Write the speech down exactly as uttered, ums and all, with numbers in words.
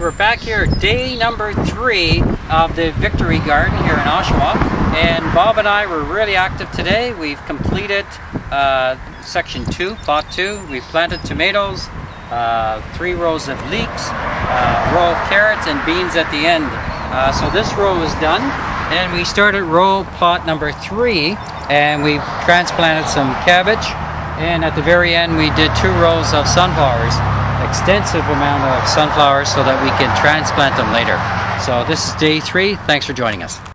we're back here, day number three of the Victory Garden here in Oshawa, and Bob and I were really active today. We've completed uh, section two, plot two. We've planted tomatoes, uh, three rows of leeks, uh, a row of carrots and beans at the end. Uh, so this row is done, and we started row plot number three, and we transplanted some cabbage, and at the very end we did two rows of sunflowers. Extensive amount of sunflowers so that we can transplant them later. So this is day three. Thanks for joining us.